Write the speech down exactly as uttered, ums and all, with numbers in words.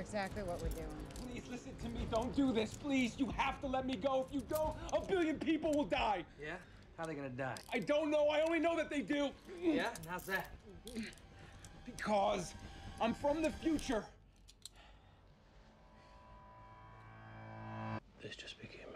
exactly what we're doing. Please listen to me. Don't do this. Please, you have to let me go. If you don't, a billion people will die. Yeah? How are they gonna die? I don't know. I only know that they do. Yeah? And how's that? Because I'm from the future. This just became